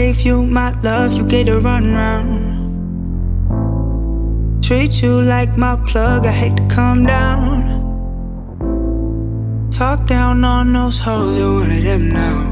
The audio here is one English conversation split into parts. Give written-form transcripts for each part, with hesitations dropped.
gave you my love, you gave the runaround. Treat you like my plug, I hate to come down. Talk down on those hoes, you're one of them now.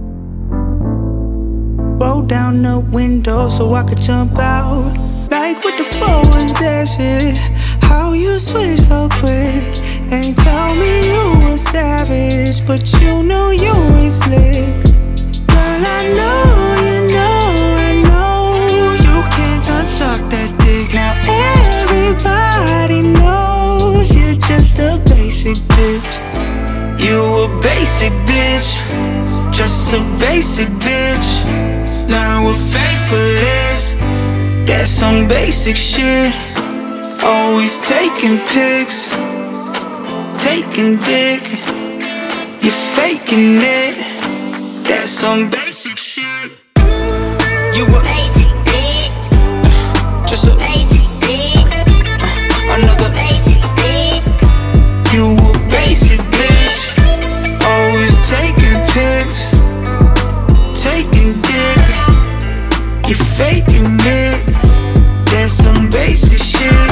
Roll down the window so I could jump out. Like what the fuck was that shit? How you switch so quick? Ain't tell me you were savage, but you know you ain't slick. Girl, I know, I know you can't unsuck that dick. Now everybody knows you're just a basic bitch. You a basic bitch, just a basic bitch. Learn what faithful is, that's some basic shit. Always taking pics, taking dick. You're faking it, that's some basic shit. You a basic bitch, just a basic bitch. Another basic bitch. You a basic bitch, always taking pics, taking dick. You're faking it, that's some basic shit.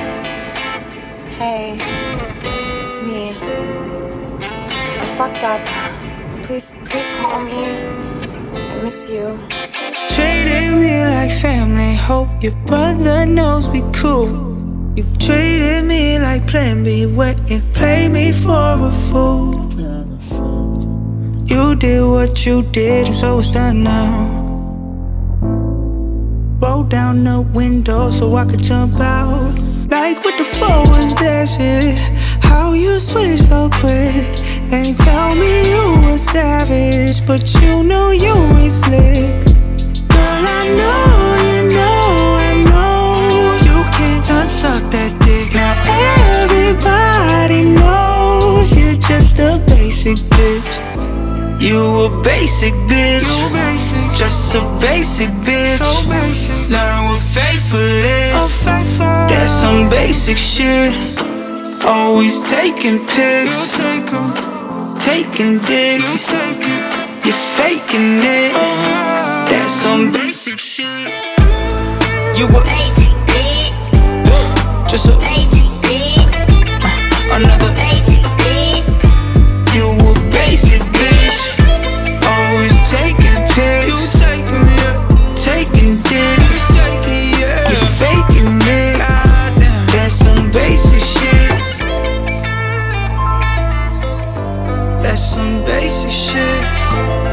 Hey, it's me. I fucked up. Please call me. I miss you. Treated me like family, hope your brother knows we cool. You treated me like Plan B, went and played me for a fool. You did what you did, and so it's done now. Roll down the window so I could jump out. Like what the fuck was that shit? How you switch so quick? Ain't tell me you were savage, but you know you ain't slick. Girl, I know, you can't unsuck that dick. Now everybody knows you're just a basic bitch. You a basic bitch, just a basic bitch. Learn what faithful is, that's some basic shit. Always taking pics, taking dick. You're faking it, that's some basic shit. You a basic bitch, just a basic bitch. Another basic bitch. You a basic bitch, always taking pics, taking dick. You're faking it, that's some basic shit. That's some basic shit.